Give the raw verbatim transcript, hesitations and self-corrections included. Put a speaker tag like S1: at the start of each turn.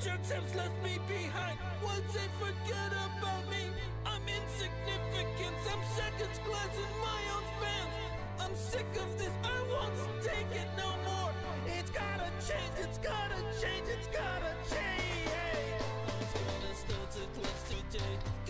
S1: jerks have left me behind. Once they forget about me, I'm insignificant. I'm second class in my own spans. I'm sick of this, I won't take it no more. It's gotta change, it's gotta change, it's gotta change. It's gonna start to cleanse today.